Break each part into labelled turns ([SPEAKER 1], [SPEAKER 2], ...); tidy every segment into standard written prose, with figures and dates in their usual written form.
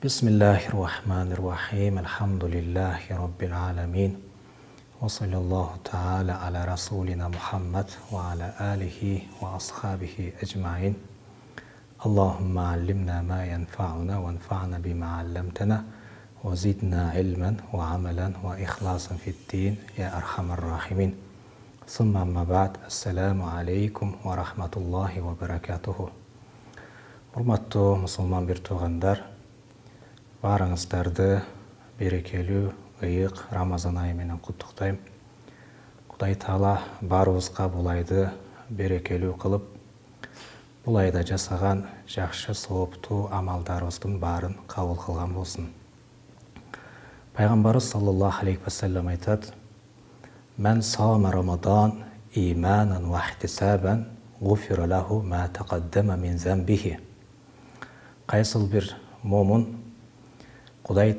[SPEAKER 1] Bismillahirrahmanirrahim. Elhamdülillahi Rabbil alemin. Ve sallallahu teala ala Rasulina Muhammed ve ala alihi ve ashabihi ecmain. Allahümme allimna ma yenfa'una ve enfa'na bima allamtana ve zidna ilmen ve amelen ve ihlasan fid-din ya erhamer rahimin. Summa amma ba'd. Esselamu aleykum ve rahmetullahi ve berekatuhu. Hurmatlı musulman bir tuğandar, barыңыздарды берекелі ыйык Рамазан айы менен куттуктайм. Кудай Таала баарыбызга бул айды берекелүү кылып, бул айда жасаган жакшы сооптуу амалдарыбыздын баарын кабыл кылган болсун. Пайгамбарыбыз саллаллаху алейхи ва саллям айтат: "Мен сама Рамадан иманан ва ихтисабан, гуфира лаху ма тaqaddama min zambihi." Кайсыл бир момун Құдай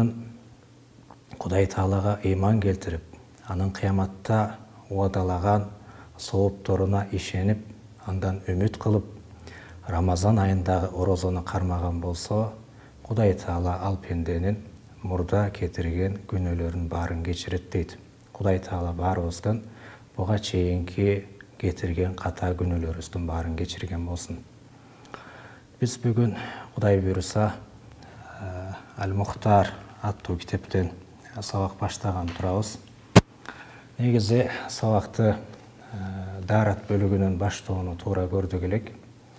[SPEAKER 1] Таалаға иман келтіріп, анын қияматта уадалаған соопторуна ишеніп, андан үміт қылып, Рамазан айындағы орозоны қармаған болса, Құдай Таала ал пенденин мурда кетирген күнөөлөрүн баарын кечирет дейт. Құдай Таала баарыбыздан буга чейинки кетирген ката күнөөлөрүбүздүн баарын кечирген болсун. Биз бүгүн Құдай буйруса Al-Muhtar аттуу китептен сабак баштаган турабыз. Негизи сабакты Дарат бөлүгүнөн баштоону туура көрдүк элек.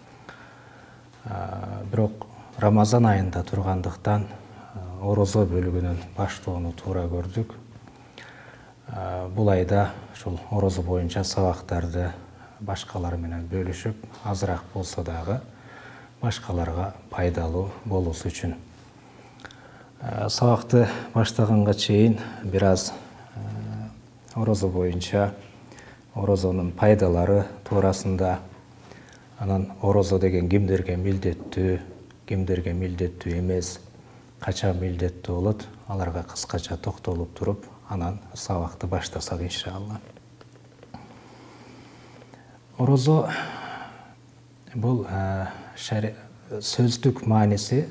[SPEAKER 1] Бирок Рамазан айында тургандыктан орозо бөлүгүнөн баштоону туура көрдүк. Бул айда ушул орозо боюнча сабактарды башкалар менен бөлүшүп, азыраак болсо дагы башкаларга пайдалуу болуусу үчүн. Сабакты баштаганга чейин бир аз орозо боюнча орозонун пайдалары туурасында, анан орозо деген кимдерге милдеттүү, кимдерге милдеттүү эмес, качан милдеттүү болот, аларга кыскача токтолуп туруп, анан сабакты баштасак иншалла. Орозо бул сөздүк мааниси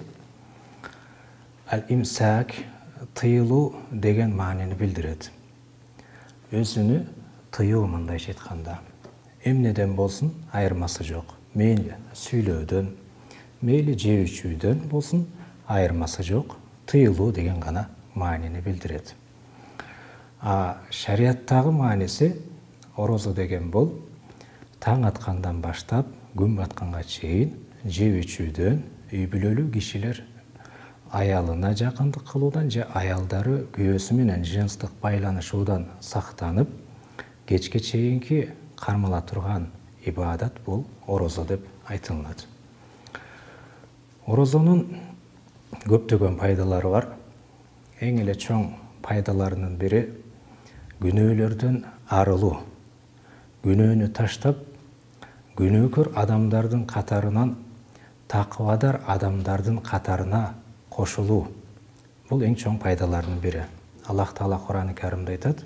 [SPEAKER 1] Al-imsak, тыйылуу деген маанини билдирет. Өзүнү тыйуу мындайча айтканда. Эмнеден болсун айырмасы жок. Мейли сүйлөөдөн, мейли жеп ичүүдөн болсун айырмасы жок. Тыйылуу деген гана маанини билдирет. Шарияттагы мааниси орозо деген бул таң аткандан баштап күн батканга чейин жеп ичүүдөн, үй бүлөлүү кишилер аялына жакындык кылуудан же аялдары күйөөсү менен жынстык байланышуудан сактанып, кечке чейинки кармала турган ибадат бул орозо деп айтылат. Орозонун көптөгөн пайдалары бар. Эң эле чоң пайдаларынын бири күнөөлөрдөн арылуу. Күнөөнү таштап, күнөөкөр адамдардын катарынан такыбадар адамдардын катарына кошулуу. Бул эң чоң пайдаларынын бири. Аллах Таала Кур'ан-ы Каримде айтат: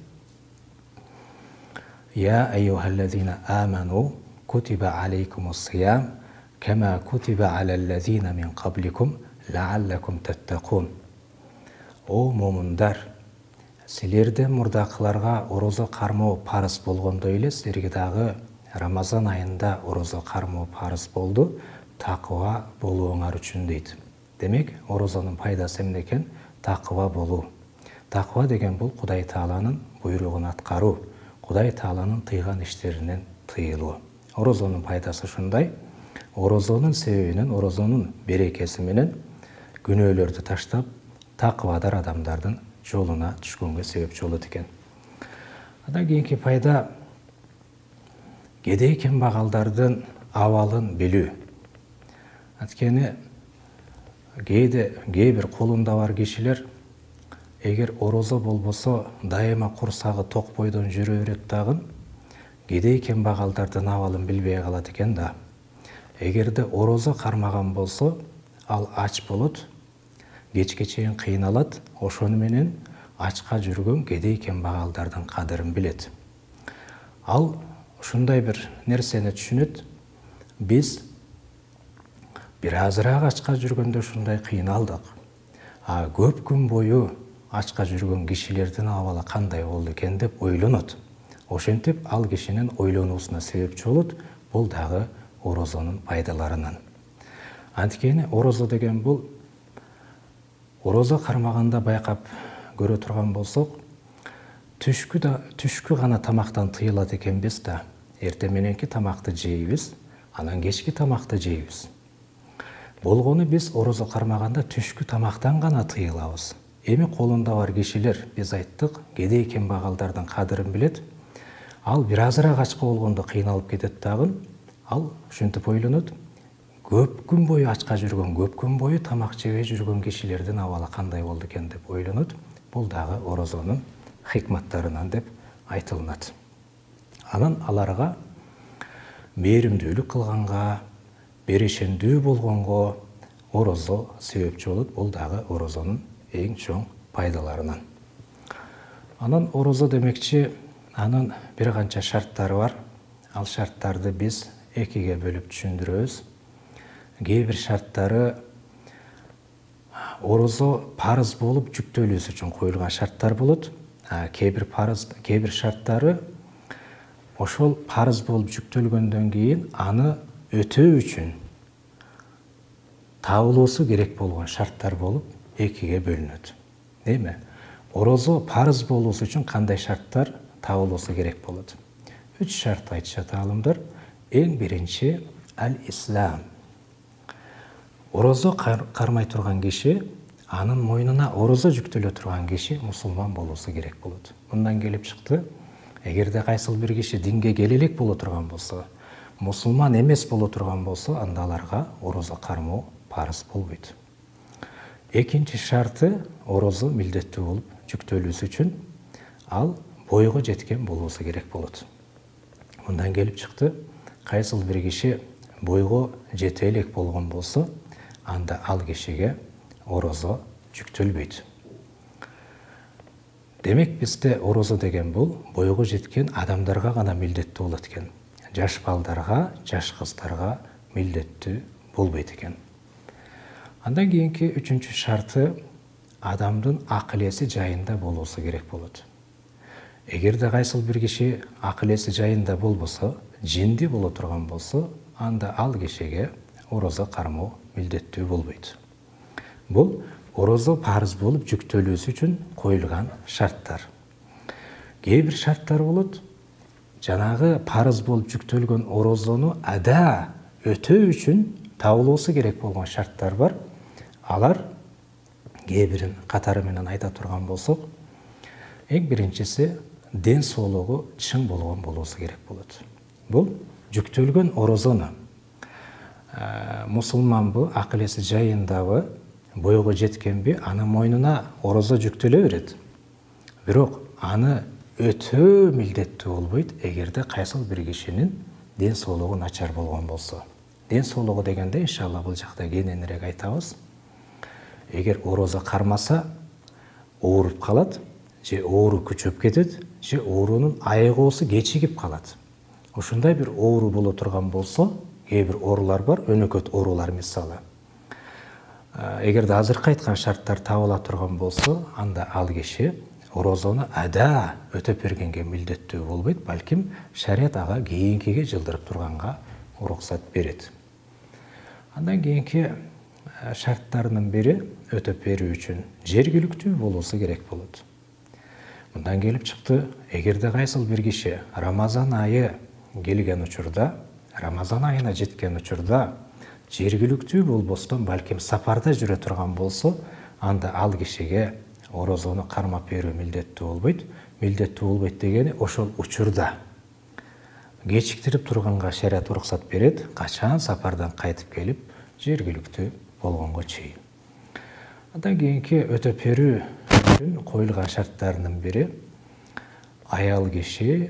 [SPEAKER 1] "Я айюхаллазина аману кутиба алейкумус-сиям кама кутиба алаллазина мин кабликум лааллакум таттакун." О момундар, силерден мурдакыларга орозо кармоо парыз болгондой эле силерге дагы Рамазан айында орозо кармоо парыз болду, такыба болууңар үчүн дейт. Демек, орозонун пайдасы эмне экен? Такыба болуу. Такыба деген бул Кудай Тааланын буйругун аткаруу, Кудай Тааланын тыйган иштеринен тыйылуу. Орозонун пайдасы ушундай. Орозонун себебинен, орозонун берекеси менен күнөөлөрдү таштап, такыбадар адамдардын жолуна түшкөнгө себепчи болот экен. Андан кийинки пайда кедей кембагалдардын абалын билүү. Анткени кээ бир колунда бар кишилер эгер орозо болбосо дайыма курсагы ток бойдон жүрө берет дагы, кедей кембагалдардын абалын билбей калат экен да. Эгерде орозо кармаган болсо, ал ач болот, кечке чейин кыйналат, ошону менен ачка жүргөн кедей кембагалдардын кадырын билет. Ал ушундай бир нерсени түшүнөт. Биз бир азыраак ачка жүргөндө ушундай кыйналдык. көп күн бою ачка жүргөн кишилердин абалы кандай болду экен деп ойлонот. Ошентип ал кишинин ойлонуусуна себепчи болот. Бул дагы орозонун пайдаларынан. Анткени орозо деген бул орозо кармаганда байкап көрө турган болсок, түшкү гана тамактан тыйылат экенбиз да. Эртең мененки тамакты жейбиз, анан кечки тамакты жейбиз. Болгону биз орозо кармаганда түшкү тамактан гана тыйылабыз. Эми колунда бар кишилер, биз айттык, кедей кембагалдардын кадырын билет. Ал бир азыраак ачка болгондо кыйналып кетет дагы. Ал ушинтип ойлонот. Көп күн бою ачка жүргөн, көп күн бою тамак жебей жүргөн кишилердин абалы кандай болду экен деп ойлонот. Бул дагы орозонун хикматтарынан деп айтылынат. Анан аларга мээримдүүлүк кылганга, беришендүү болгонго орозо себепчи болот. Бул дагы орозонун эң чоң пайдаларынан. Анан орозо демекчи, анын бир канча шарттары бар. Ал шарттарды биз экиге бөлүп түшүндүрөбүз. Кээ бир шарттары орозо парыз болуп жүктөлүүсү үчүн коюлган шарттар болот. Кээ бир шарттары ошол парыз болуп жүктөлгөндөн кийин аны өтөө үчүн табылуусу керек болгон шарттар болуп экиге бөлүнөт. Эми орозо парыз болуусу үчүн кандай шарттар табылуусу керек болот? 3 шарт айтышат аалымдар. Эң биринчи ал-ислам. Орозо кармай турган киши, анын мойнуна орозо жүктөлө турган киши мусулман болуусу керек болот. Мындан келип чыкты, эгерде кайсыл бир киши динге келе элек боло турган болсо, мусулман эмес боло турган болсо, анда аларга орозо кармоо парыз болбойт. Экинчи шарты орозо милдеттүү болуп жүктөлүүсү үчүн ал бойго жеткен болуусу керек болот. Мындан келип чыкты, кайсыл бир киши бойго жете элек болгон болсо, анда ал кишиге орозо жүктөлбөйт. Демек бизде орозо деген бул бойго жеткен адамдарга гана милдеттүү болот экен. Жаш балдарга, жаш кыздарга милдеттүү болбойт экен. Андан кийинки үчүнчү шарты адамдын акыл эси жайында болуусу керек болот. Эгерде кайсыл бир киши акыл эси жайында болбосо, жинди боло турган болсо, анда ал кишиге орозо кармоо милдеттүү болбойт. Бул орозо парыз болуп жүктөлүүсү үчүн коюлган шарттар. Кээ бир шарттар болот. Жанагы парыз болуп жүктөлгөн орозону ада өтөө үчүн табылуусу керек болгон шарттар бар. Алар кээ бирин катары менен айта турган болсок, эң биринчиси ден соолугу чың болгон болуусу керек болот. Бул жүктөлгөн орозону мусулманбы, акыл эси жайындабы, бойго жеткенби, анын мойнуна орозо жүктөлө берет. Бирок аны өтөө милдеттүү болбойт, эгерде кайсыл бир кишинин ден соолугу начар болгон болсо. Ден соолугу дегенде иншалла бул жакта кененирээк айтабыз. Эгер орозо кармаса, ооруп калат, же оору күчөп кетет, же оорунун айыгуусу кечигип калат. Ушундай бир оору боло турган болсо, кээ бир оорулар бар, өнөкөт оорулар мисалы. Эгерде азыркы айткан шарттар табыла турган болсо, анда ал киши орозону ада өтөп бергенге милдеттүү болбойт, балким шарият ага кийинкиге жылдырып турганга уруксат берет. Андан кийинки шарттарынын бири өтөп берүү үчүн жергиликтүү болуусу керек болот. Мындан келип чыкты, эгерде кайсыл бир киши Рамазан айы келген учурда, Рамазан айына жеткен учурда жергиликтүү болбостон балким сапарда жүрө турган болсо, анда ал кишиге орозону кармап берүү милдеттүү болбойт. Милдеттүү болбойт дегени ошол учурда кечиктирип турганга шарият уруксат берет, качан сапардан кайтып келип жергиликтүү болгонго чейин. Андан кийинки өтөп берүү үчүн коюлган шарттарынын бири аял киши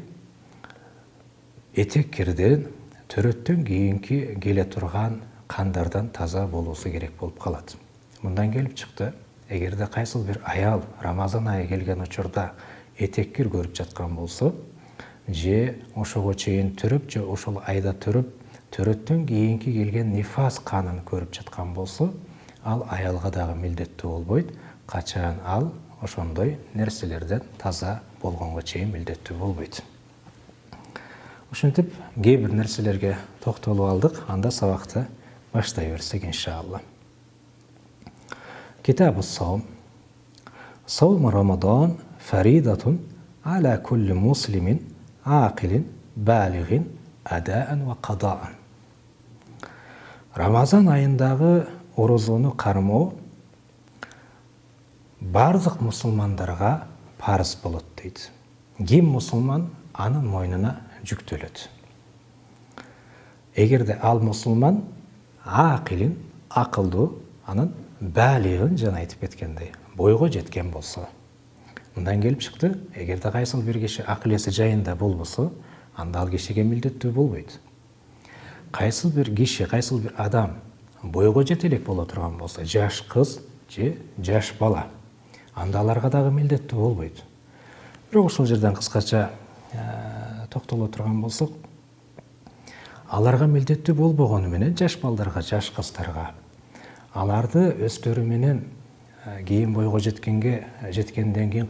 [SPEAKER 1] этек кирден, төрөттөн кийинки келе турган кандардан таза болуусу керек болуп калат. Мындан келип чыкты, эгерде кайсыл бир аял Рамазан айы келген учурда этеккир көрүп жаткан болсо, же ошого чейин төрөп, же ошол айда төрөп, төрөттөн кийинки келген нифас канын көрүп жаткан болсо, ал аялга дагы милдеттүү болбойт. качан ал ошондой нерселерден таза болгонго чейин милдеттүү болбойт. Ошентип кээ бир нерселерге токтолуп алдык, анда сабакты баштай берсек иншалла. Китабу савм. Савм Рамадан фаридатун аля кулли муслимин акилин балигин адаан ва кадаан. Рамазан айындагы орозону кармоо бардык мусулмандарга парыз болот дейт. Ким мусулман анын мойнуна жүктөлөт. Эгерде ал мусулман акилин, акылдуу, анын балигин жана айтып кеткендей, бойго жеткен болсо. Мындан келип чыкты, эгерде кайсыл бир киши акыл эси жайында болбосо, анда ал кишиге милдеттүү болбойт. Кайсыл бир киши, кайсыл бир адам бойго жете элек боло турган болсо, жаш кыз же жаш бала, анда аларга дагы милдеттүү болбойт. Бирок ушул жерден кыскача токтоло турган болсок, аларга милдеттүү болбогону менен жаш балдарга, жаш кыздарга аларды өздөрү менен кийин бойго жеткенден кийин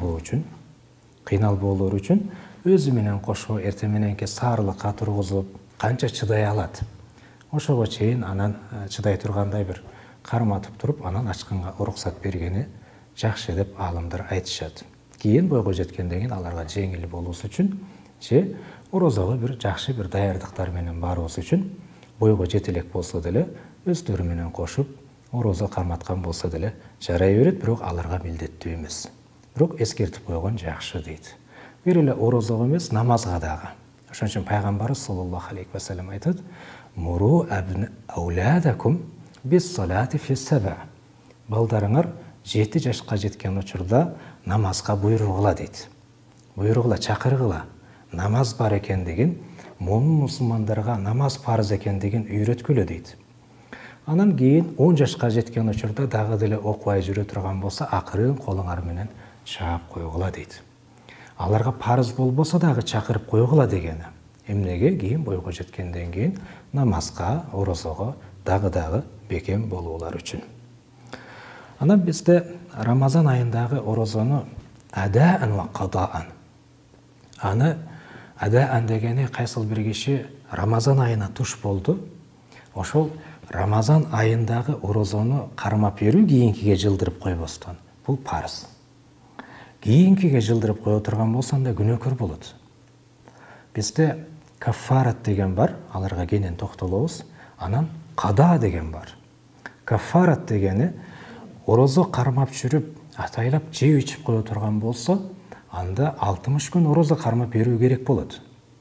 [SPEAKER 1] кыйналбоолор үчүн өзү менен кошо эртең мененки саарлыкка тургузуп канча чыдай алат, ошого чейин анан чыдай тургандай бир карматып туруп, анан ачканга уруксат бергени жакшы деп аалымдар айтышат. Кийин бойго жеткенден кийин аларга жеңил болуусу үчүн же орозого бир жакшы бир даярдыктар менен баруусу үчүн бойго жете элек болсо деле өздөрү менен кошуп орозо карматкан болсо деле жарай берет, бирок аларга милдеттүү эмес. Бирок эскертип койгон жакшы дейт. Бир эле орозого эмес, намазга дагы. Ошон үчүн пайгамбарыбыз саллаллаху алейхи ва саллям айтат: "Муру ауладакум бис-салати фис-саба." Балдарыңар 7 жашка жеткен учурда намазга буйругула дейт. Буйругула, чакыргыла. Намаз бар экендигин, момун мусулмандарга намаз парыз экендигин үйрөткүлө дейт. Анан кийин 10 жашка жеткен учурда дагы деле окубай жүрө турган болсо, акырын колуңар менен чаап койгула дейт. Аларга парыз болбосо дагы чакырып койгула дегени. Эмнеге? Кийин бойго жеткенден кийин намазга, орозого дагы бекем болуулар үчүн. Анан бизде Рамазан айындагы орозону адаан ва кадаан. Аны адаан дегени кайсыл бир киши Рамазан айына туш болду. Ошол Рамазан айындагы орозону кармап берүү кийинкиге жылдырып койбостон. Бул парыз. Кийинкиге жылдырып кое турган болсо анда күнөөкөр болот. Бизде каффарат деген бар, аларга кенен токтолобуз. Анан када деген бар. Каффарат дегени орозо кармап жүрүп, атайлап жеп ичип кое турган болсо, анда 60 күн орозо кармап берүү керек болот.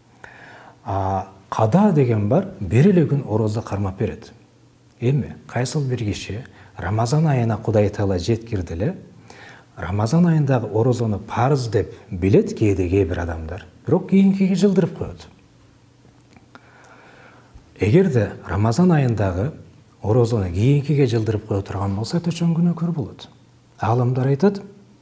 [SPEAKER 1] Када деген бар, бир эле күн орозо кармап берет. Эми кайсыл бир киши Рамазан айына Кудай Таала жеткирди эле, Рамазан айындагы орозону парыз деп билет кээ бир адамдар, бирок кийинкиге жылдырып коет. Эгерде Рамазан айындагы орозону кийинкиге жылдырып кое турган болсо, төчөн күнөөкөр болот. Аалымдар айтат,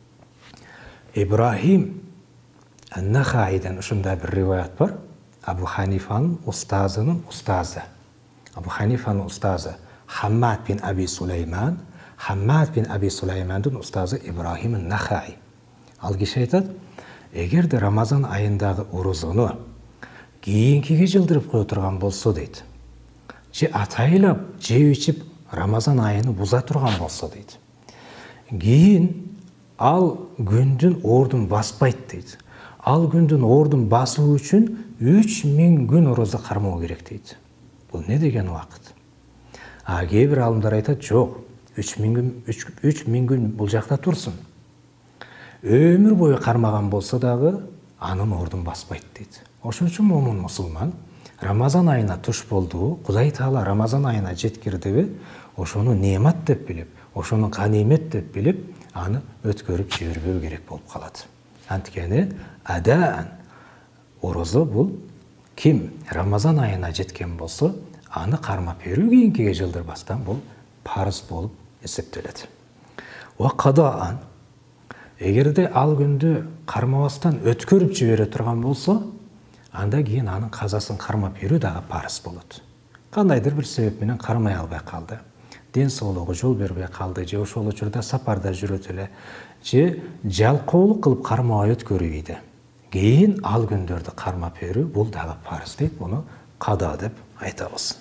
[SPEAKER 1] Ибрахим ан-Нахаиден ушундай бир риваят бар. Абу Ханифанын устазынын устазы. Абу Ханифанын устазы Хаммад бин Аби Сулейман, Хаммад бин Аби Сулеймандын устазы Ибрахим ан-Нахаи. Ал киши айтат, эгерде Рамазан айындагы орозону кийинкиге жылдырып кое турган болсо дейт, же атайлап жеп ичип Рамазан айыны буза турган болсо дейт, кийин ал күндүн ордун баспайт дейт. Ал күндүн ордун басуу үчүн 3000 күн орозо кармоо керек дейт. Бул не деген убакыт? Кээ бир алымдар айтат, жок, 3000 күн бул жакта турсун. Өмүр бою кармаган болсо дагы анын ордун баспайт дейт. Ошон үчүн момун мусулман Рамазан айына туш болду, Кудай Таала Рамазан айына жеткирдиби, ошону неемат деп билип, ошону ганимет деп билип, аны өткөрүп жибербөө керек болуп калат. Анткени адаан орозо бул ким Рамазан айына жеткен болсо, аны кармап берүү кийинкиге жылдырбастан бул парыз болуп эсептелет. Ва кадаан, эгерде ал күндү кармабастан өткөрүп жибере турган болсо, анда кийин анын казасын кармап берүү дагы парыз болот. Кандайдыр бир себеп менен кармай албай калды. ден соолугу жол бербей калды, же ошол учурда сапарда жүрөт эле, же жалкоолук кылып кармабай өткөрбөйдү. Кийин ал күндөрдү кармап берүү бул дагы парыз дейт, буну када деп айтабыз.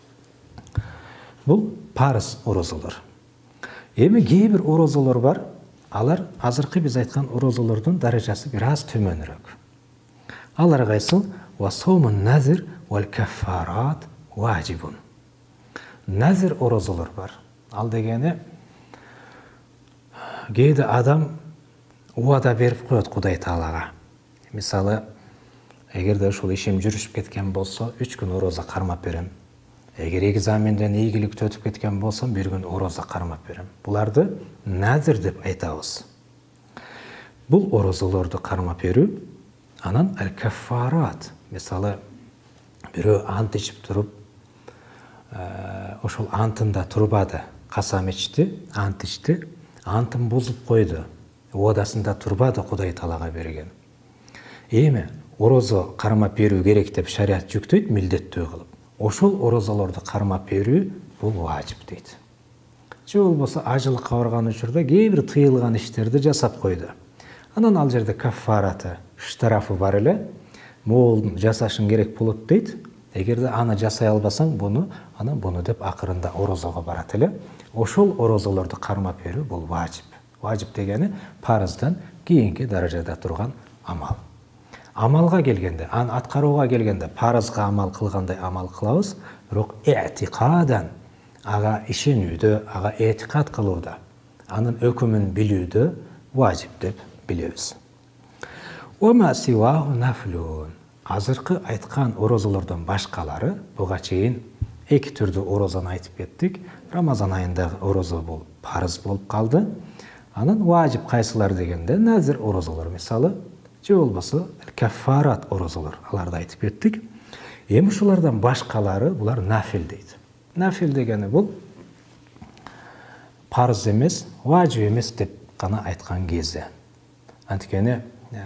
[SPEAKER 1] Бул парыз орозолор. Эми кээ бир орозолор бар, алар азыркы биз айткан орозолордун даражасы бир аз төмөнүрөөк. Алар кайсыл? Ва сомун назир вал каффарат ваджибун. Назир орозолор бар. Ал дегени кээде адам убада берип коет Кудай Таалага. Мисалы, эгерде ушул ишим жүрүшүп кеткен болсо, 3 күн ороза кармап берем. Эгер экзаменден ийгиликтүү өтүп кеткен болсом, 1 күн ороза кармап берем. Буларды назир деп айтабыз. Бул орозолорду кармап берүү, анан аль-каффарат. Мисалы, бирөө ант ичип туруп, ошол антында турбады, касам ичти, ант ичти, антын бузуп койду, убадасында турбады Кудай Таалага берген. Эми орозо кармап берүү керек деп шариат жүктөйт, милдеттүү кылып. Ошол орозолорду кармап берүү бул важип дейт. Же болбосо ажылыкка барган учурда кээ бир тыйылган иштерди жасап койду. Анан ал жерде каффараты, штрафы бар эле, могул жасашың керек болот дейт. Эгерде аны жасай албасаң, анан буну деп акырында орозого барат эле. Ошол орозолорду кармап берүү бул важип. Важип дегени парыздан кийинки даражада турган амал. Амалга келгенде, аны аткарууга келгенде парызга амал кылгандай амал кылабыз, бирок этикадан, ага ишенүүдө, ага этикад кылууда, анын өкүмүн билүүдө важип деп билебиз. Ома сиваху нафлун. Азыркы айткан орозолордон башкалары, буга чейин 2 түрдүү орозаны айтып кеттик. Рамазан айындагы орозо бул парыз болуп калды. Анан важип кайсылар дегенде назир орозолор, мисалы, же болбосо каффарат орозолор, аларды айтып кеттик. Эми ушулардан башкалары булар нафил дейт. Нафил дегени бул парыз эмес, важип эмес деп гана айткан кезде. Анткени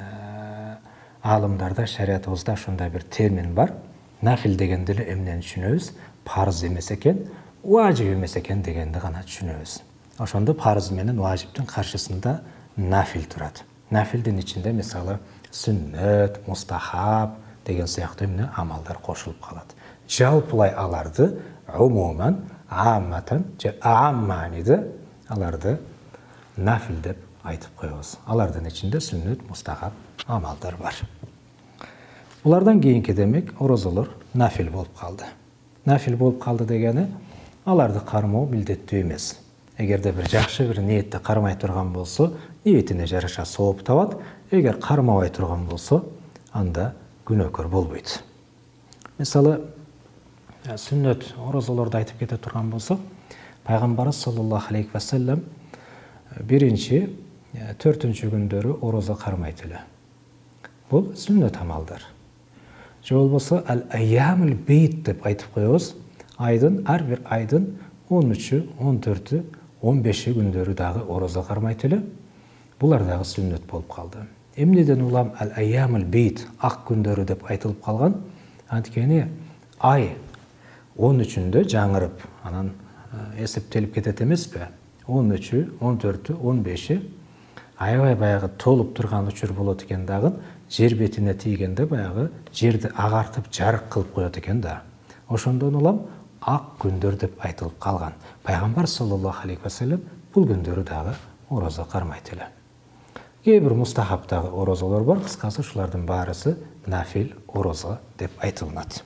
[SPEAKER 1] алымдарда, шариятыбызда ушундай бир термин бар. Нафил дегенде эле эмнени түшүнөбүз? Парыз эмес экен, важип эмес экен дегенди гана түшүнөбүз. Ошондо парыз менен важиптин каршысында нафил турат. Нафилдин ичинде мисалы сүннөт, мустахаб деген сыяктуу амалдар кошулуп калат. Жалпылай аларды умуман, амматан же аамманиде аларды нафил деп айтып коебуз. Алардын ичинде сүннөт, мустахаб амалдар бар. Булардан кийинки демек орозолор нафил болуп калды. Нафил болуп калды дегени аларды кармоо милдеттүү эмес. Эгерде бир жакшы бир ниетте кармай турган болсо, ниетине жараша сооп табат. Эгер кармабай турган болсо, анда күнөөкөр болбойт. Мисалы, сүннөт орозолорду айтып кете турган болсок, пайгамбарыбыз саллаллаху алейхи ва саллям биринчи, 4-үнчү күндөрү орозо кармайт эле. Бул сүннөт амалдар. Же болбосо ал-айямул бейт деп айтып коебуз. Айдын, ар бир айдын 13-ү, 14-ү, 15-и күндөрү дагы орозо кармайт эле. Булар дагы сүннөт болуп калды. Эмнеден улам ал-айямул бейт, ак күндөрү деп айтылып калган? Анткени ай 13-үндө жаңырып, анан эсептелип кетет эмеспи? 13-ү, 14-ү, 15-и аябай баягы толуп турган учур болот экен дагы, жер бетине тийгенде баягы жерди агартып жарык кылып коет экен да. Ошондон улам ак күндөр деп айтылып калган. Пайгамбар саллаллаху алейхи ва саллям бул күндөрү дагы орозо кармайт эле. Кээ бир мустахабтагы орозолор бар, кыскасы ушулардын баарысы нафил орозо деп айтылат.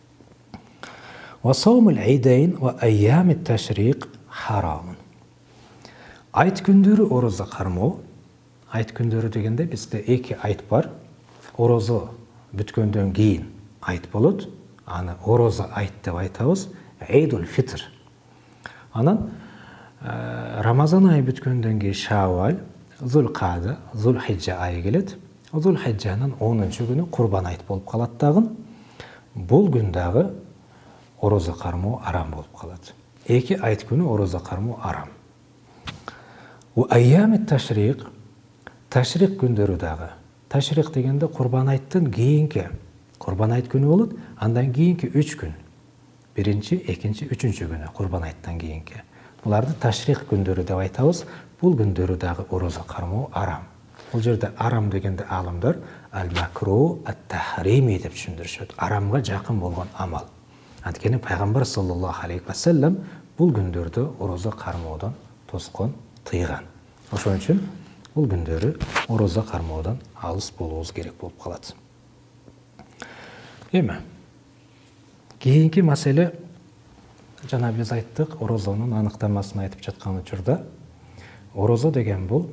[SPEAKER 1] Ва саумул айдайн ва айямит ташриқ харамун. Айт күндөрү орозо кармоо. Айт күндөрү дегенде бизде 2 айт бар. Орозо бүткөндөн кийин айт болот. Аны орозо айт деп айтабыз. Эйдул фитр. Анан Рамазан айы бүткөндөн кийин Шаввал, Зулкада, Зулхиджа айы келет. Зулхиджанын 10-чу күнү Курбан айт болуп калат дагы. Бул күн дагы орозо кармоо арам болуп калат. 2 айт күнү орозо кармоо арам. Ва айямит ташриқ, ташриқ күндөрү дагы. Ташриқ дегенде Курбан айттын кийинки Курбан айт күнү болот, андан кийинки 3 күн. Биринчи, экинчи, 3-чү күнү Курбан айттан кийинки. Буларды ташрих күндөрү деп айтабыз. Бул күндөрү дагы орозо кармоо арам. Бул жерде арам дегенде алымдар ал-макру ат-тахрими деп түшүндүрүшөт. Арамга жакын болгон амал. Анткени пайгамбар саллаллаху алейхи ва саллям бул күндөрдө орозо кармоодон тоскон, тыйган. Ошон үчүн бул күндөрү орозо кармоодон алыс болуубуз керек болуп калат. Эми кийинки маселе, жана биз айттык, орозонун аныктамасын айтып жаткан учурда орозо деген бул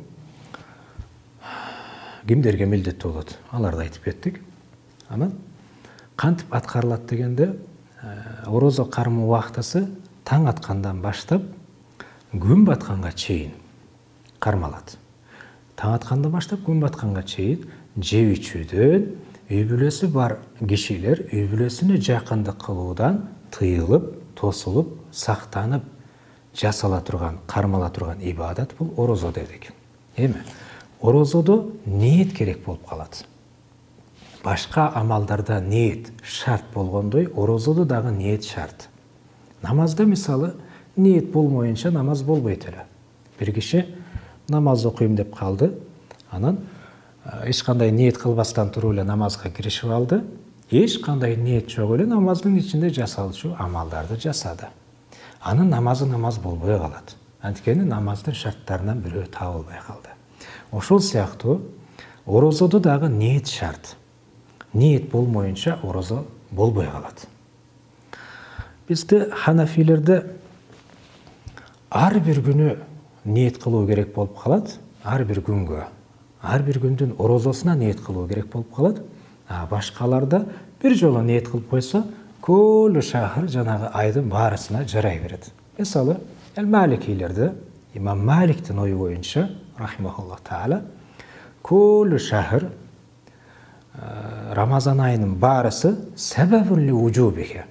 [SPEAKER 1] кимдерге милдеттүү болот? Аларды айтып кеттик. Анан кантип аткарылат дегенде, орозо кармоо убактысы таң аткандан баштап күн батканга чейин кармалат. Таң аткандан баштап күн батканга чейин жеп ичүүдөн, үй бүлөсү бар кишилер үй бүлөсүнө жакындык кылуудан тыйылып, тосулуп, сактанып жасала турган, кармала турган ибадат бул орозо дедик. Эми орозодо ниет керек болуп калат. Башка амалдарда ниет шарт болгондой, орозодо дагы ниет шарт. Намазда мисалы ниет болмоюнча намаз болбойт эле. Бир киши намаз окуйм деп калды, анан эч кандай ниет кылбастан туруп эле намазга киришип алды. Эч кандай ниет жок эле намаздын ичинде жасалчу амалдарды жасады. Анын намазы намаз болбой калат. Анткени намаздын шарттарынан бирөө табылбай калды. Ошол сыяктуу орозодо дагы ниет шарт. Ниет болмоюнча орозо болбой калат. Бизде ханафилерде ар бир күнү ниет кылуу керек болуп калат, ар бир күнгө. Ар бир күндүн орозосуна ниет кылуу керек болуп калат. Башкаларда бир жолу ниет кылып койсо, көлү шахыр жанагы айдын баарысына жарай берет. Мисалы, Маликилерде имам Маликтин ою боюнча, рахимахуллах таала, көлү шахыр Рамазан айынын баарысы себебун ли уджубихи.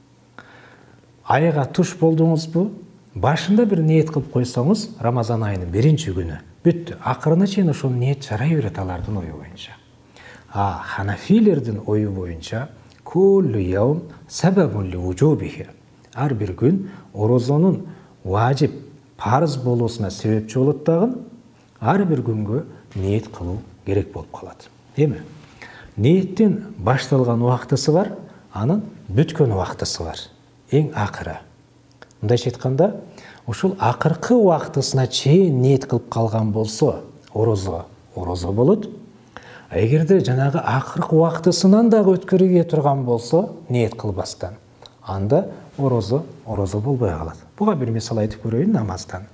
[SPEAKER 1] Айга туш болдуңузбу? Башында бир ниет кылып койсоңуз, Рамазан айынын биринчи күнү бүттү. Акырына чейин ошол ниет жарай берет алардын ою боюнча. Ханафилердин ою боюнча куллу яум себебун ли уджубихи. Ар бир күн орозонун важип, парыз болуусуна себепчи болот дагы, ар бир күнгө ниет кылуу керек болуп калат. Эми ниеттин башталган убактысы бар, анын бүткөн убактысы бар. Эң акыры. Мындайча айтканда, ушул акыркы убактысына чейин ниет кылып калган болсо, орозо болот. Эгерде жанагы акыркы убактысынан дагы өткөрүгө турган болсо, ниет кылбастан, анда орозо болбой калат. Буга бир мисал айтып көрөйүн намаздан.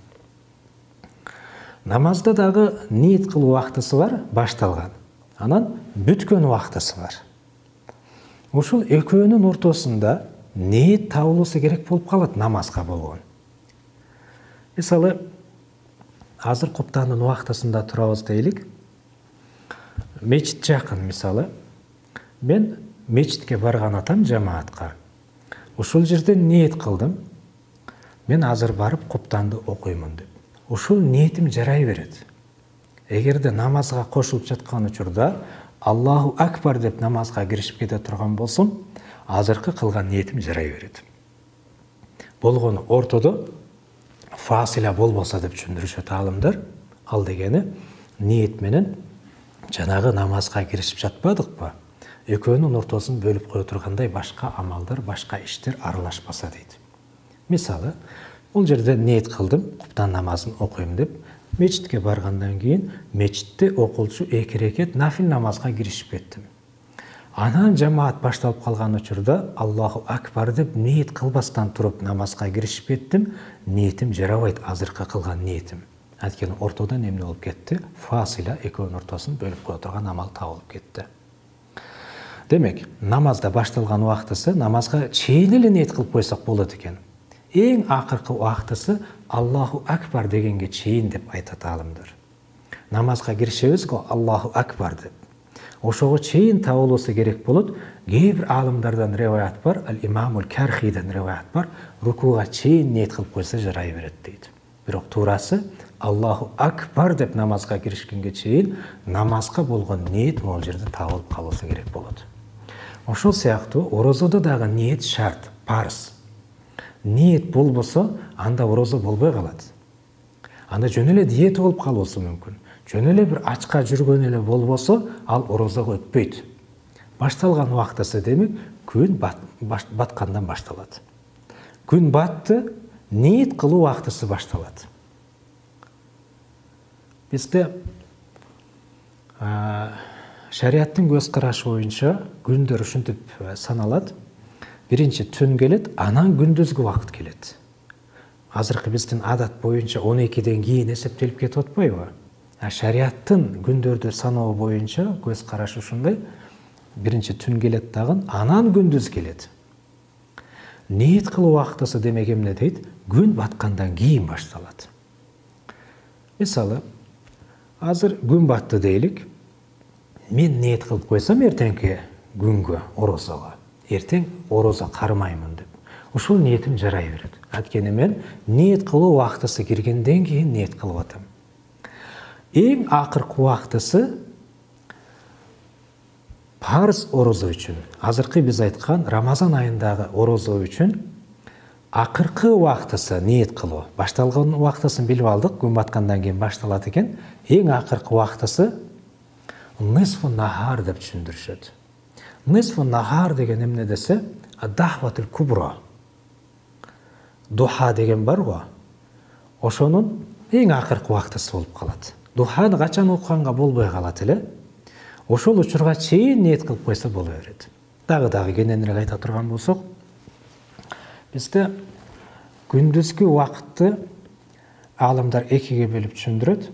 [SPEAKER 1] Намазда дагы ниет кылуу убактысы бар, башталган. Анан бүткөн убактысы бар. Ушул экөөнүн ортосунда ниет табылуусу керек болуп калат намазга болгон. Мисалы, азыр куптандын убактысында турабыз дейлик. Мечит жакын мисалы. Мен мечитке барган атам жамаатка. Ушул жерден ниет кылдым. Мен азыр барып куптанды окуймун деп. Ушул ниетим жарай берет. Эгерде намазга кошулуп жаткан учурда Аллаху акбар деп намазга киришип кете турган болсом, азыркы кылган ниетим жарай берет. Болгону ортодо фасила болбосо деп түшүндүрүшөт алымдар. Ал дегени ниет менен жанагы намазга киришип жатпадыкпы? Экөөнүн ортосун бөлүп кое тургандай башка амалдар, башка иштер аралашпаса дейт. Мисалы, бул жерде ниет кылдым, куптан намазын окуйм деп, мечитке баргандан кийин мечитте окулчу 2 рекет нафил намазга киришип кеттим. Анан жамаат башталып калган учурда Аллаху акбар деп ниет кылбастан туруп намазга киришип кеттим. Ниетим жарабайт, азыркы кылган ниетим. Анткени ортодон эмне болуп кетти? Фасила, экөөнүн ортосун бөлүп кое турган амал табылып кетти. Демек, намазда башталган убактысы намазга чейин эле ниет кылып койсок болот экен. Эң акыркы убактысы Аллаху акбар дегенге чейин деп айтат алымдар. Намазга киришебиз го Аллаху акбар деп. Ошого чейин табылуусу керек болот. Кээ бир алымдардан риваят бар, Ал-Имамул Кархиден риваят бар, рукуга чейин ниет кылып койсо жарай берет дейт. Бирок туурасы Аллаху акбар деп намазга киришкенге чейин намазга болгон ниет могул жерде табылып калуусу керек болот. Ошол сыяктуу орозодо дагы ниет шарт, парыз. ниет болбосо, анда орозо болбой калат. Анда жөн эле диета болуп калуусу мүмкүн. Жөн эле бир ачка жүргөн эле болбосо, ал орозого өтпөйт. Башталган убактысы демек күн баткандан башталат. Күн батты, ниет кылуу убактысы башталат. Бизде шариаттын көз карашы боюнча күндөр ушинтип саналат. Биринчи түн келет, анан күндүзгү убакыт келет. Азыркы биздин адат боюнча 12ден кийин эсептелип кетип атпайбы? Шариаттын күндөрдү саноо боюнча көз карашы ушундай. Биринчи түн келет дагы, анан күндүз келет. Ниет кылуу убактысы демек эмне дейт? Күн баткандан кийин башталат. Мисалы, азыр күн батты дейлик. Мен ниет кылып койсом эртеңки күнгө, орозого, эртең орозо кармаймын деп. Ушул ниетим жарай берет. Анткени мен ниет кылуу убактысы киргенден кийин ниет кылып атам. Эң акыркы убактысы парыз орозо үчүн. Азыркы биз айткан Рамазан айындагы орозо үчүн акыркы убактысы ниет кылуу. Башталган убактысын билип алдык, күн баткандан кийин башталат экен. Эң акыркы убактысы нисфу нахар деп түшүндүрүшөт. Нисфу нахар деген эмне десе, дахватул кубра. Духа деген бар го. Ошонун эң акыркы убактысы болуп калат. Духаны качан окуганга болбой калат эле. Ошол учурга чейин ниет кылып койсо боло берет. Дагы кененирээк айта турган болсок, бизде күндүзгү убакытты аалымдар экиге бөлүп түшүндүрөт.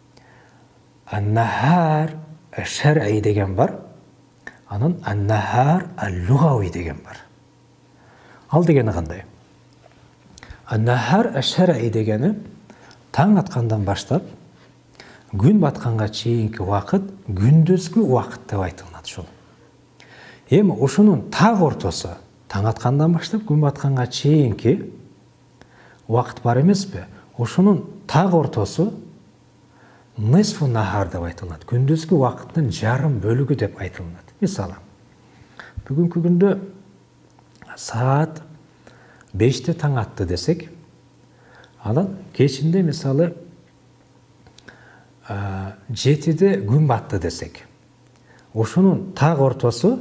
[SPEAKER 1] Ан-нахар аш-шар'i деген бар. Анан ан-нахар ал-лугави деген бар. Ал дегени кандай? Ан-нахар аш-шар'i дегени таң аткандан баштап күн батканга чейинки убакыт күндүзгү убакыт деп айтылат ушул. Эми ушунун так ортосу таң аткандан баштап күн батканга чейинки убакыт бар эмеспи? Ушунун так ортосу нисфу нахар деп айтылат. Күндүзгү убакыттын жарым бөлүгү деп айтылат. Мисалы, бүгүнкү күндө саат 5-те таң атты десек, анан кечинде мисалы 7-де күн батты десек, ошонун так ортосу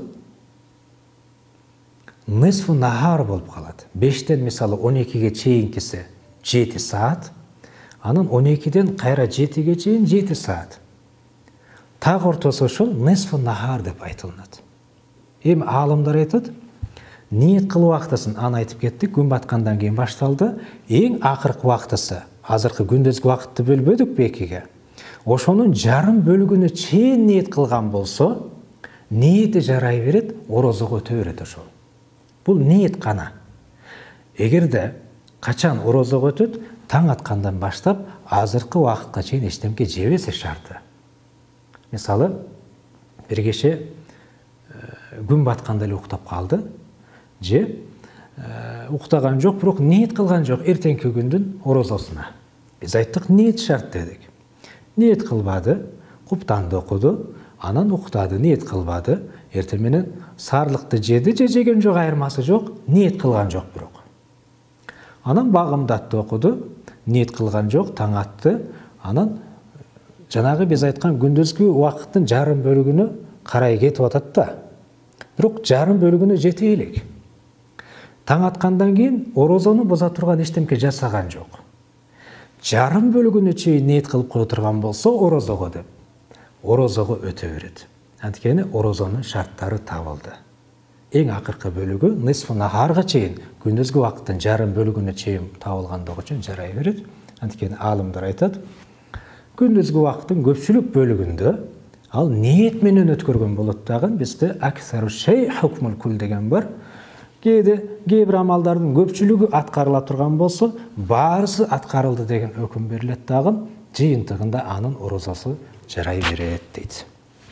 [SPEAKER 1] нисфу нахар болуп калат. 5-тен мисалы 12ге чейинкиси 7 саат, анан 12-ден кайра 7-ге чейин 7 саат. Так ортосу ушул нисфу нахар деп айтылат. Эми аалымдар айтат, ниет кылуу убактысын аны айтып кеттик, күн баткандан кийин башталды. Эң акыркы убактысы, азыркы күндүзгү убакытты бөлбөдүкпү экиге? Ошонун жарым бөлүгүнө чейин ниет кылган болсо, ниети жарай берет, орозого өтө берет ошол. Бул ниет кана. Эгерде качан орозого өтөт, таң аткандан баштап азыркы убакытка чейин эчтемке жебесе шарты. Мисалы, бир киши күн батканда эле уктап калды, же уктаган жок, бирок ниет кылган жок эртеңки күндүн орозосуна. Биз айттык, ниет шарт дедик. Ниет кылбады, куптанды окуду, анан уктады, ниет кылбады, эртең менен саарлыкты жеди же жеген жок, айырмасы жок, ниет кылган жок бирок. Анан багымдатты окуду, ниет кылган жок, таң атты, анан жанагы биз айткан күндүзгү убакыттын жарым бөлүгүнө карай кетип атат да. Бирок жарым бөлүгүнө жете элек. Таң аткандан кийин орозону боза турган эчтемке жасаган жок. Жарым бөлүгүнө чейин ниет кылып кое турган болсо орозого деп, орозого өтө берет. Анткени орозонун шарттары табылды. Эң акыркы бөлүгү нисфу нахарга чейин, күндүзгү убакыттын жарым бөлүгүнө чейин табылгандыгы үчүн жарай берет. Анткени аалымдар айтат, күндүзгү убакыттын көпчүлүк бөлүгүндө ал ниет менен өткөргөн болот дагы. Бизде аксару шей хукмул кул деген бар. Кээ бир амалдардын көпчүлүгү аткарыла турган болсо, баарысы аткарылды деген өкүм берилет дагы. Жыйынтыгында анын орозосу жарай берет дейт.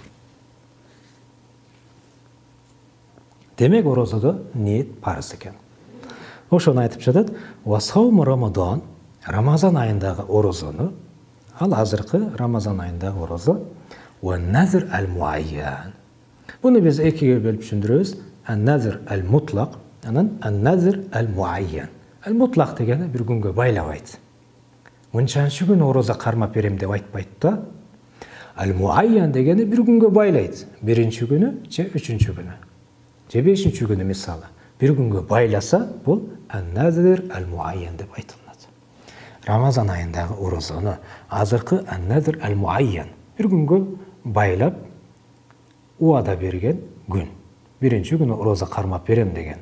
[SPEAKER 1] Демек орозодо ниет парыз экен. Ошону айтып жатат, ва сауму Рамадан, Рамазан айындагы орозону, ал азыркы Рамазан айындагы орозо, ва назр ал-муайян. Буну биз экиге бөлүп түшүндүрөбүз. Ан-назр ал-мутлак, анан ан-назр ал-муайян. Ал мутлак дегени бир күнгө байлабайт. Мынчанчы күн ороза кармап берем деп айтпайт да. Ал муайян дегени бир күнгө байлайт. Биринчи күнү же үчүнчү күнү же бешинчи күнү мисалы. Бир күнгө байласа, бул ан-назир ал-муайян деп айтылат. Рамазан айындагы орозону азыркы ан-назир ал-муайян бир күнгө байлап уада берген күн. Биринчи күнү ороза кармап берем деген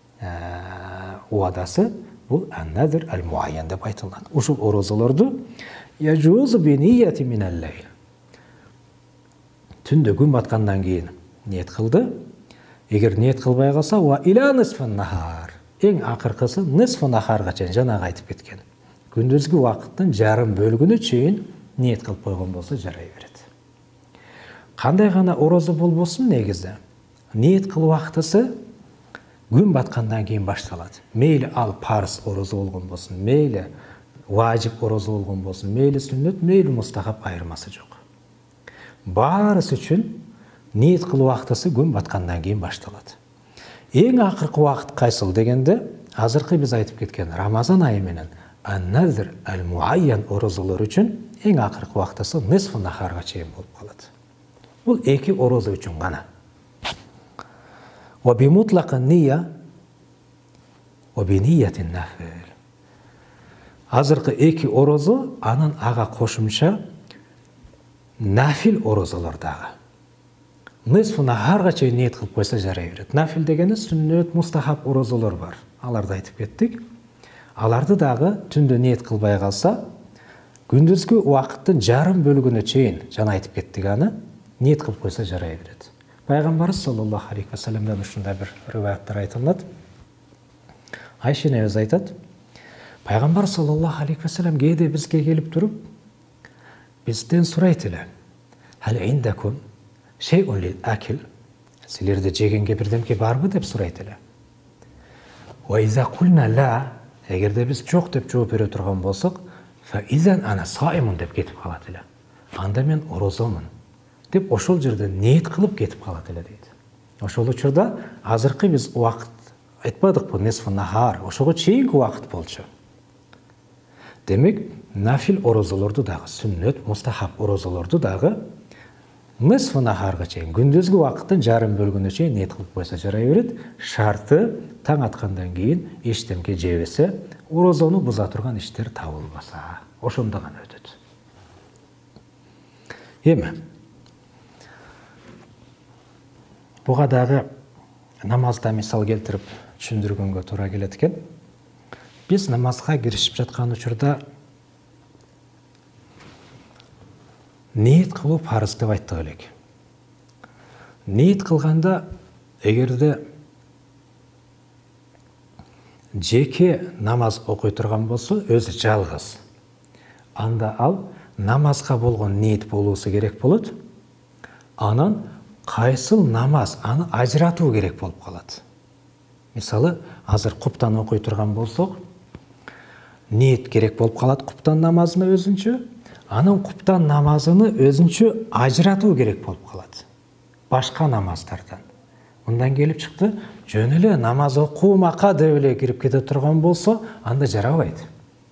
[SPEAKER 1] уадасы бул ан-назир ал-муайян деп айтылат. Ушул орозолорду яжузу би нияти минал-лайл. Түндө күн баткандан кийин ниет кылды. Эгер ниет кылбай калса, ва иля нисфин нахар. Эң акыркысы нисфин нахарга чейин жанагы айтып кеткен. Күндүзгү убакыттын жарым бөлүгүнө чейин ниет кылып койгон болсо жарай берет. Кандай гана орозо болбосун негизи, ниет кылуу убактысы күн баткандан кийин башталат. Мейли ал парыз орозо болгон болсун, мейли важип орозо болгон болсун, мейли сүннөт, мейли мустахаб айырмасы жок. Баарысы үчүн ниет кылуу убактысы күн баткандан кийин башталат. Эң акыркы убакыт кайсыл дегенде, азыркы биз айтып кеткен Рамазан айы менен ан-назир ал-муайян орозолор үчүн эң акыркы убактысы нисф нахарга чейин болуп калат. Бул эки орозо үчүн гана. Ва би мутлак ан-нiyya ва би ниyyati an-nafl. Азыркы эки орозо анан ага кошумча нафил орозолор дагы. Нисф нахарга чейин ниет кылып койсо жарай берет. Нафил дегени сүннөт, мустахаб орозолор бар. Аларды айтып кеттик. Аларды дагы түндө ниет кылбай калса, күндүзгү убакыттын жарым бөлүгүнө чейин, жана айтып кеттик аны, ниет кылып койсо жарай берет. Пайгамбарыбыз саллаллаху алейхи ва салламдан ушундай бир риваяттар айтылат. Айша энебиз айтат: Пайгамбар саллаллаху алейхи ва саллам кээде бизге келип туруп, бизден сурайт эле: "Хал индакум шейун лил акил?" Силерде жегенге бирдемке барбы деп сурайт эле. Ва иза кулна ла, эгерде биз жок деп жооп бере турган болсок, фа изан ана саимун деп кетип калат эле. Анда мен орозомун деп ошол жерде ниет кылып кетип калат эле дейт. Ошол учурда азыркы биз убакыт айтпадыкпы, нисф нахар, ошого чейинки убакыт болчу. Демек, нафил орозолорду дагы, сүннөт, мустахаб орозолорду дагы нисф нахарга чейин, күндүзгү убакыттын жарым бөлүгүнө чейин ниет кылып койсо жарай берет. Шарты таң аткандан кийин эчтемке жебесе, орозону буза турган иштер табылбаса, ошондо гана өтөт. Эми буга дагы намазда мисал келтирип түшүндүргөнгө туура келет экен. Биз намазга киришип жаткан учурда ниет кылуу парыз деп айттык элек. Ниет кылганда эгерде жеке намаз окуй турган болсо, өзү жалгыз, анда ал намазга болгон ниет болуусу керек болот. Анан кайсыл намаз, аны ажыратуу керек болуп калат. Мисалы, азыр куптан окуй турган болсок, ниет керек болуп калат куптан намазына өзүнчө, анын куптан намазыны өзүнчө ажыратуу керек болуп калат башка намаздардан. Мындан келип чыкты, жөн эле намаз окуумакка деп эле кирип кете турган болсо, анда жарабайт.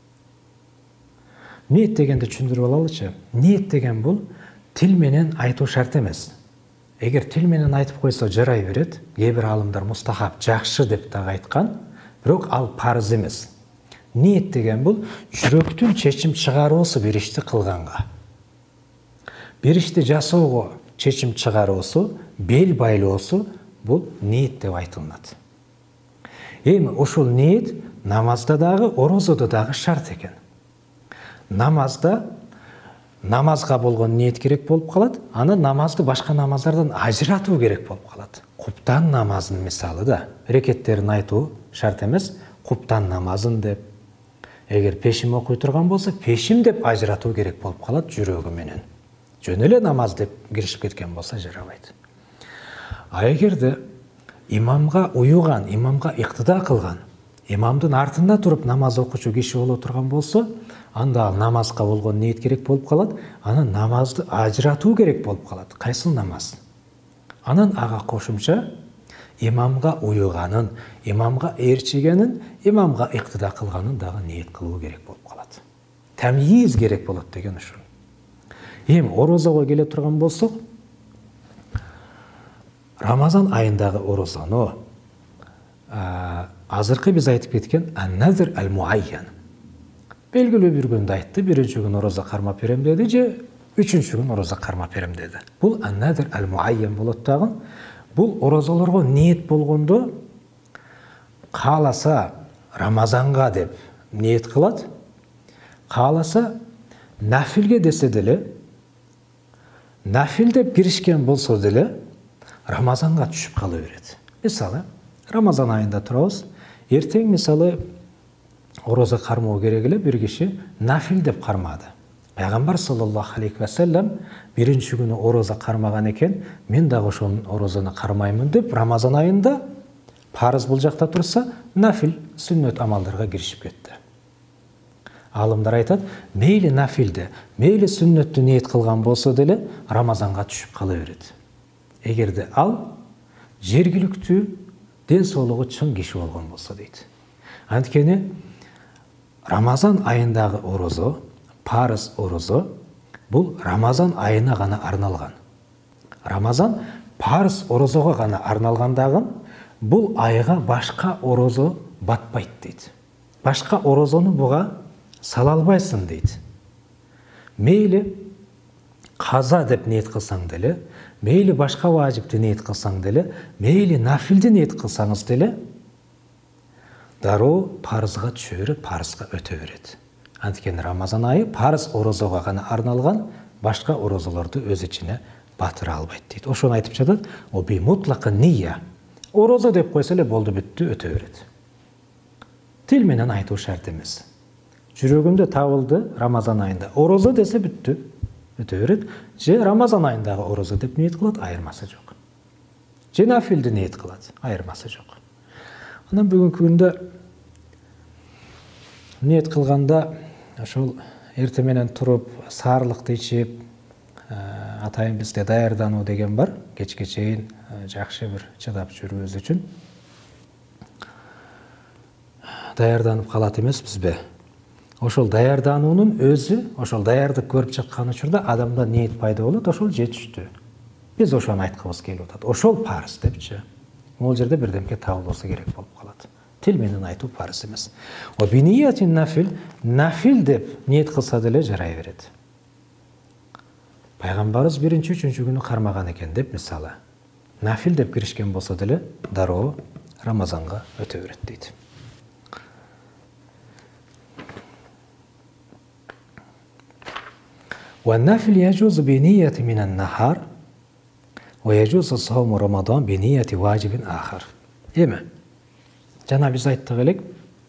[SPEAKER 1] Ниет дегенди түшүндүрүп алалычы. Ниет деген бул тил менен айтуу шарт эмес. Эгер тил менен айтып койсо жарай берет, кээ бир аалымдар мустахаб, жакшы деп дагы айткан, бирок ал парыз эмес. Ниет деген бул жүрөктүн чечим чыгаруусу бир ишти кылганга. Бир ишти жасоого чечим чыгаруусу, бел байлоосу бул ниет деп айтылат. Эми ошол ниет намазда дагы, орозодо дагы шарт экен. Намазга болгон ниет керек болуп калат, анан намазды башка намаздардан ажыратуу керек болуп калат. Куптан намазын мисалы да, рекеттерин айтуу шарт эмес, куптан намазын деп, эгер пешим окуй турган болсо, пешим деп ажыратуу керек болуп калат жүрөгү менен. Жөн эле намаз деп киришип кеткен болсо жарабайт. А эгерде имамга уюган, имамга иктида кылган, имамдын артында туруп намаз окуучу киши боло турган болсо, анда намазга болгон ниет керек болуп калат, анан намазды ажыратуу керек болуп калат. Кайсыл намаз? Анан ага кошумча имамға уйғанын, имамға ерчегенін, имамға иқтида қылғанын дағы ниет қылу керек болып қалады. Тәмйиз керек болады деген үшін. Ем оразаға келе тұрған болсақ, Рамазан айындағы оразаны азырқы біз айтып кеткен ан-назр ал-муайян. Белгілі бір күнді айтты, бірінші күн ораза қармап берем деді, же үшінші күн ораза қармап берем деді. Бұл ан-назр ал-муайян болады тағын. Бұл оразаларға ниет болғанды қаласа Рамазанға деп ниет қылады, қаласа нафилге десе ділі, нафил деп кірішкен болса ділі, Рамазанға түшіп қалы береді. Мысалы, Рамазан айында тұрауыз, ертең мысалы ораза қармау керегілі бір кеше нафил деп қармады. Пайғамбар саллаллаху алейхи вассалам бірінші күні ораза қармаған екен, мен дағы шоның оразаны қармаймын деп, Рамазан айында парыз бұл жақта тұрса, нафил, сүннет амалдарға кірішіп кетті. Алымдар айтады, мейлі нафилді, мейлі сүннетті ниет қылған болса ділі, Рамазанға түшіп қалы береді. Егерде ал жергілікті денсаулығы чың киши болған болса дейді. Анткені Рамазан айындағы ораза, парыз ораза, бұл Рамазан айына ғана арналған. Рамазан парыз оразаға ғана арналғандағын, бұл айға башқа ораза батпайды дейді. Башқа оразаны бұға сала албайсың дейді. Мейлі қаза деп ниет қылсаң ділі, мейлі башқа важипті ниет қылсаң ділі, мейлі нафилді ниет қылсаңыз ділі, дару парызға түшері, парызға өте береді. Анткені Рамазан айы парыз оразаға ғана арналған, башқа оразаларды өз ішіне батыра албайды дейді. Ошоны айтып жатады, о би мутлақы ния. Ораза деп қойсале болды бітті, өте береді. Тілменен айту шарт емес. Жүрегімде табылды Рамазан айында ораза десе бітті, өте береді. Же Рамазан айындағы ораза деп ниет қылады, айырмасы жоқ. Же нафилді ниет қылады, айырмасы жоқ. Анан бүгінгі күнде ниет қылғанда ошол ертеменен тұрып, сарылықты ішіп, атайын бізде даярдану деген бар, кечке чейин жакшы бір чыдап жүрүүбүз үчүн. Даярданып калат эмеспиз бе? Ошол даярдануунун өзү, ошол даярдык көрүп чыккан учурда адамда ниет пайда болот, ошол жетиштүү. Биз ошону айткыбыз келип атат. Ошол парыз депчи. Могул жерде бирдемке табылса керек болуп калат. Тил менен айтуу парыз эмес. О биниятин нафил, нафил деп ниет кылса деле жарай берет. Пайгамбарыбыз биринчи, үчүнчү күнү кармаган экен деп мисалы. Нафил деп киришкен болсо деле дароо Рамазанга өтө берет дейт. والنافل يجوز بنية من النهار ويجوز صوم رمضان بنية واجب آخر. Эми жана биз айттык элек,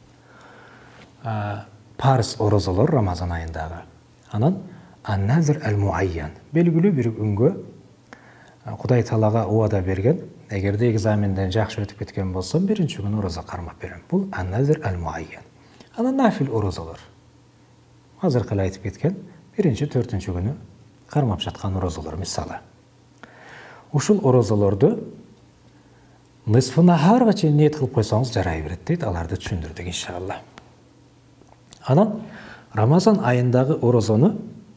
[SPEAKER 1] парыз оразалар Рамазан айындагы. Анан ан-назр ал-муайян, белгилүү бир күнгө Кудай Таалага убада берген, эгерде экзаменден жакшы өтүп кеткен болсом, биринчи күнү ораза кармап берем. Бул ан-назр ал-муайян. Анан нафил оразалар. Азыркы эле айтып кеткен, биринчи, төртүнчү күнү кармап жаткан оразалар мисалы. Ушул оразаларды нисфы нахарга чейин ниет кылып койсоңуз жарай берет дейт, аларды түшүндүрдүк иншалла. Анан Рамазан айындагы оразаны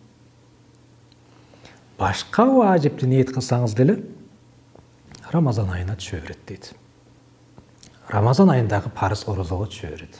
[SPEAKER 1] башка важипти ниет кылсаңыз деле Рамазан айына түшө берет дейт. Рамазан айындагы парыз оразага түшө берет.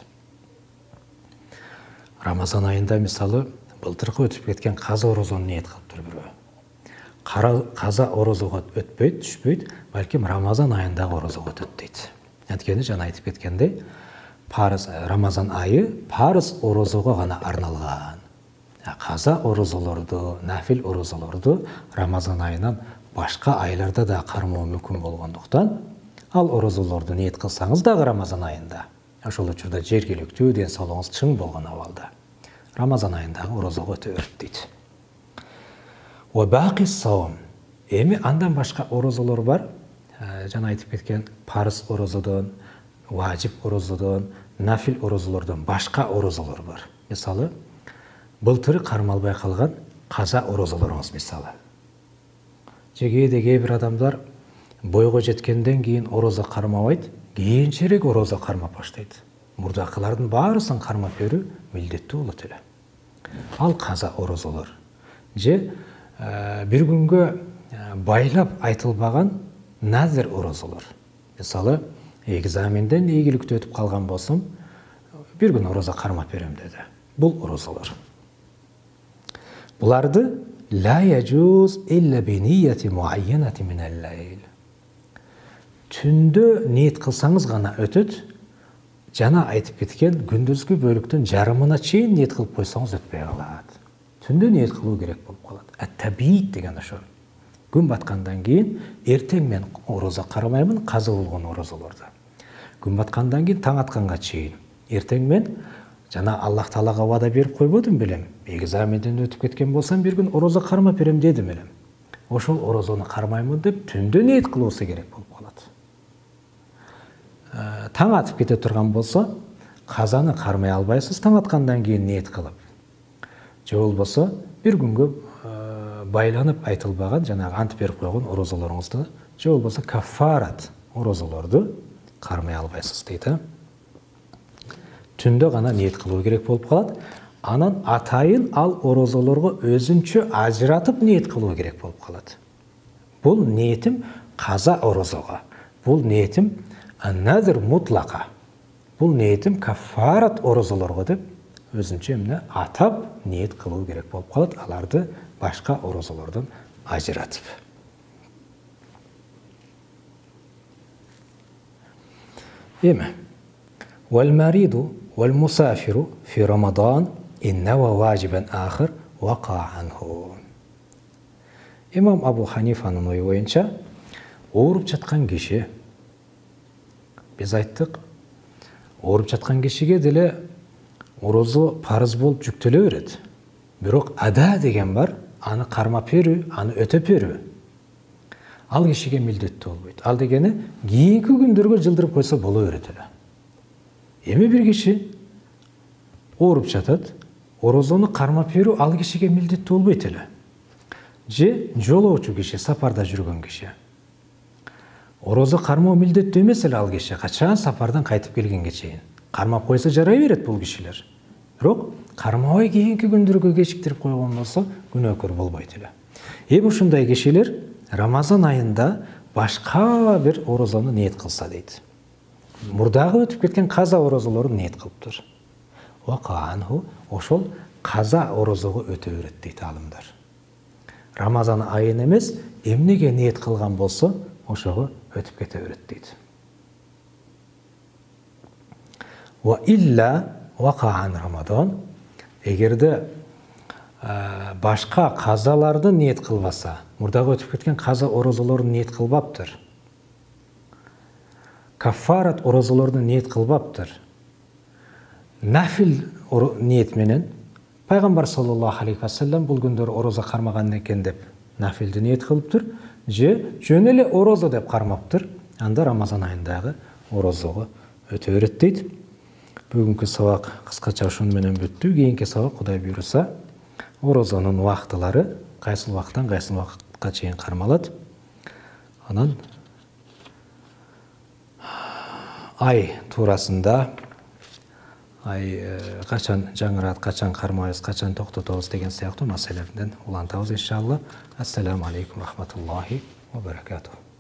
[SPEAKER 1] Рамазан айында мисалы былтыркы өтүп кеткен каза оразаны ниет кылыптыр бирөө. Каза оразага өтпөйт, түшпөйт, балким Рамазан айындагы оразага өтөт дейт. Анткени жана айтып кеткендей, парыз Рамазан айы парыз оразага гана арналган. Каза оразаларды, нафил оразаларды Рамазан айынан башка айларда да кармоо мүмкүн болгондуктан, ал оразаларды ниет кылсаңыз дагы Рамазан айында, ошол учурда жергиликтүү денсаулыгыңыз чың болгон абалда Рамазан айындагы оразага өтө берет дейт. Ва бақи саум. Эми андан башка оразалар бар. Жана айтып кеткен парыз оразадан, важип оразадан, нафил оразалардан башка оразалар бар. Мисалы, былтыры кармалбай калган каза оразаларыңыз мисалы. Жегеде кээ бир адамдар бойго жеткенден кийин орозо кармабайт, кийинчерээк орозо кармап баштайт. Мурдакылардын баарысын кармап берүү милдеттүү болот эле. Ал каза орозолор же бир күнгө байлап айтылбаган назир орозолор. Мисалы, экзаменден ийгиликтүү өтүп калган болсом, бир күн орозо кармап берем деди. Бул орозолор. Буларды ла яжуз илля би нияти муайянати минал лайл. Түндө ниет кылсаңыз гана өтөт. Жана айтып кеткен күндүзгү бөлүктүн жарымына чейин ниет кылып койсоңуз өтпөй калат. Түндө ниет кылуу керек болуп калат. Ат-табиит деген ошо. Күн баткандан кийин эртең мен орозо кармаймын, каза болгон орозолорду. Күн баткандан кийин таң атканга чейин эртең мен жана Аллах Таалага вада берип койбодум белем. Экзаменден өтүп кеткен болсам бир күн орозо кармап берем дедим элем. Ошол орозону кармаймын деп түндө ниет кылуусы керек болуп калат. Таң атып кете турган болсо, казаны кармай албайсыз таң аткандан кийин ниет кылып. Же болбосо бир күнгө байланып айтылбаган жанагы ант берип койгон орозолоруңузду, же болбосо каффарат орозолорду кармай албайсыз дейт. Түндө гана ниет кылуу керек болуп калат. Анан атайын ал орозолорго өзүнчө ажыратып ниет кылуу керек болуп калат. Бул ниетим каза орозого. Бул ниетим назир мутлака. Бул ниетим каффарат орозолорго деп өзүнчө эмне атап ниет кылуу керек болуп калат. Аларды башка орозолордон ажыратып. Эми вал-мариду вал-мусафиру фи Рамадан иннава важибан ахир вака анху. Имам Абу Ханифанын ою боюнча, ооруп жаткан киши, биз айттык, ооруп жаткан кишиге деле орозо парыз болуп жүктөлө берет. Бирок ада деген бар, аны кармап берүү, аны өтөп берүү. Ал кишиге милдеттүү болбойт. Ал дегени кийинки күндөргө жылдырып койсо боло берет эле. Эми бир киши ооруп жатат, орозону кармап берүү ал кишиге милдеттүү болбойт эле. Же жолоочу киши, сапарда жүргөн киши. Орозо кармоо милдеттүү эмес эле ал киши, качан сапардан кайтып келгенге чейин. Кармап койсо жарай берет бул кишилер. Бирок кармабай кийинки күндөргө кечиктирип койгон болсо күнөөкөр болбойт эле. Эми ушундай кишилер Рамазан айында башка бир орозону ниет кылса дейт. Мурдагы өтүп кеткен каза орозолорун ниет кылыптыр. Вакаанху, ошол каза орозого өтө берет дейт алымдар. Рамазан айын эмес, эмнеге ниет кылган болсо, ошого өтүп кете берет дейт. Ва илля вакаан Рамадан, эгерде башка казаларды ниет кылбаса, мурдагы өтүп кеткен каза орозолорун ниет кылбаптыр. Каффарат орозолорду ниет кылбаптыр. Нафил ниет менен Пайгамбар саллаллаху алейхи ва саллям бул күндөр орозо кармаган экен деп нафилди ниет кылыптыр, же жөн эле орозо деп кармаптыр. Анда Рамазан айындагы орозого өтө берет дейт. Бүгүнкү сабак кыскача ушуну менен бүттү. Кийинки сабак Кудай буйруса орозонун убактылары кайсыл убакыттан кайсыл убакытка чейин кармалат. Анан ай туурасында ай качан жаңырат, качан кармайбыз, качан токтотобуз деген сыяктуу маселелерден улантабыз иншалла. Ассаламу алейкум рахматуллахи ва баракатух.